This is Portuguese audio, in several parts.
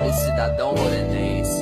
Salve, cidadão lorenense.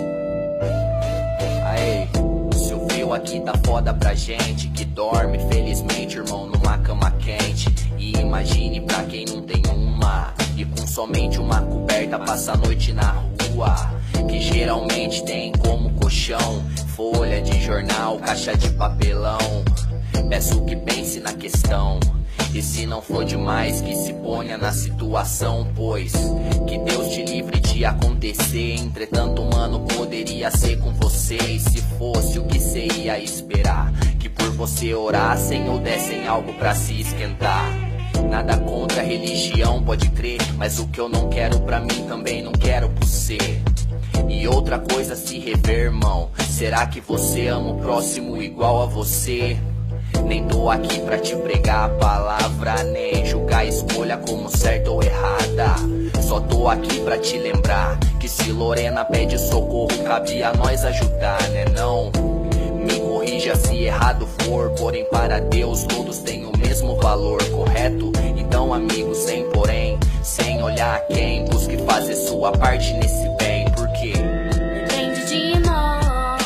Aê, se o frio aqui tá foda pra gente que dorme, felizmente, irmão, numa cama quente. E imagine pra quem não tem uma, e com somente uma coberta passa a noite na rua, que geralmente tem como colchão folha de jornal, caixa de papelão. Peço que pense na questão, e se não for demais, que se ponha na situação, pois que Deus te livre de acontecer. Entretanto, mano, poderia ser com você. E se fosse, o que cê ia esperar? Que por você orassem ou dessem algo pra se esquentar. Nada contra a religião, pode crer, mas o que eu não quero pra mim também não quero por você. E outra coisa se rever, irmão, será que você ama o próximo igual a você? Nem tô aqui pra te pregar a palavra, nem julgar a escolha como certa ou errada. Só tô aqui pra te lembrar que se Lorena pede socorro, cabe a nós ajudar, né não? Me corrija se errado for, porém para Deus todos têm o mesmo valor, correto? Então, amigo, sem porém, sem olhar a quem, busque fazer sua parte nesse bem, porque depende de nós,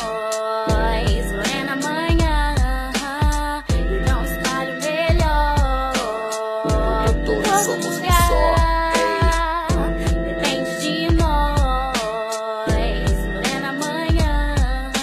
Lorena amanhã, e não espalhe o melhor. porque todos somos um só. Depende de nós, Lorena amanhã,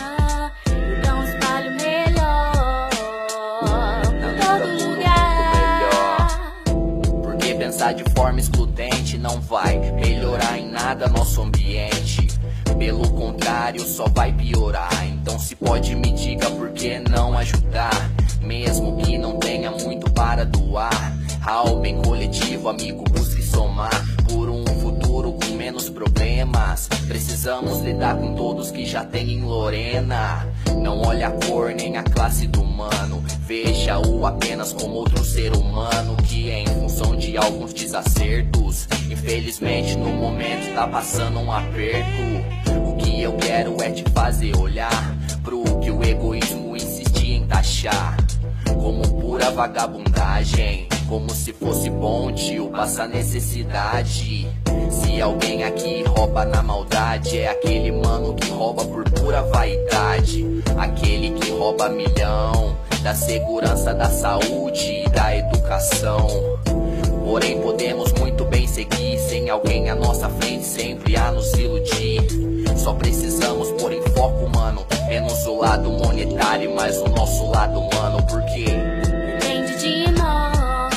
e não espalhe o melhor por todo lugar. Porque pensar de forma excludente não vai melhorar em nada nosso ambiente. Pelo contrário, só vai piorar. Então se pode, me diga por que não ajudar, mesmo que não tenha muito para doar. Ao bem coletivo, amigo, busque somar por um futuro com menos problemas. Precisamos lidar com todos que já tem em Lorena. Não olhe a cor nem a classe do mano, veja-o apenas como outro ser humano que, em função de alguns desacertos, infelizmente no momento tá passando um aperto. O que eu quero é te fazer olhar pro que o egoísmo insistia em taxar como pura vagabundagem, como se fosse bom, tio, passar necessidade. Se alguém aqui rouba na maldade, é aquele mano que rouba por pura vaidade. Aquele que rouba milhão da segurança, da saúde e da educação. Porém podemos muito bem seguir sem alguém à nossa frente sempre a nos iludir. Só precisamos pôr em foco, mano, menos o lado monetário e mais o nosso lado humano, porque depende de nós,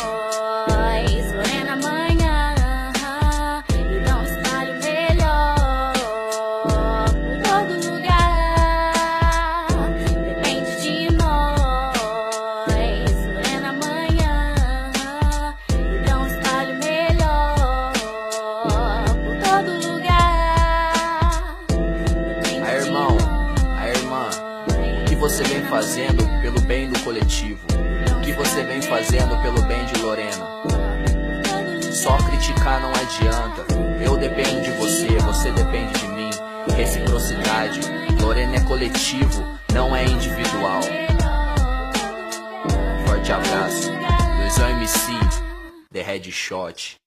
Lorena amanhã, e não espalhe o melhor por todo lugar. Depende de nós, Lorena amanhã, e não espalhe o melhor por todo lugar. a irmão, a irmã, o que você vem fazendo pelo bem do coletivo? O que você vem fazendo pelo bem de Lorena? Só criticar não adianta. Eu dependo de você, você depende de mim. Reciprocidade. Lorena é coletivo, não é individual. Forte abraço. Luizão MC, The Headshot.